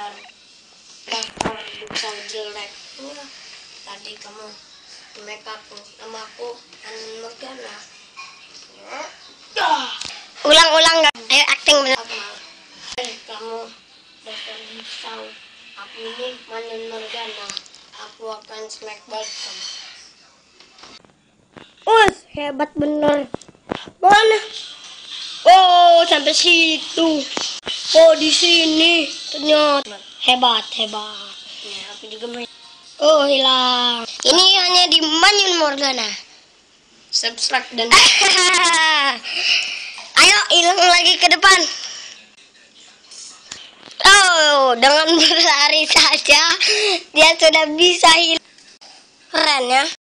dasar bukan jelek. Tadi kamu make aku, nama aku Anun Morgana. Ulang nggak? Ayo acting bener. Kamu dasar bisau. Aku ini Anun Morgana. Aku akan smack balik kamu. Hebat bener. Mana? Oh, sampai situ. Oh, di sini. Ternyata hebat. Ya, aku juga main. Oh, hilang. Ini hanya di Anun Morgana. Subscribe dan Ayo, hilang lagi ke depan. Oh, dengan berlari saja dia sudah bisa hilang. Keren ya.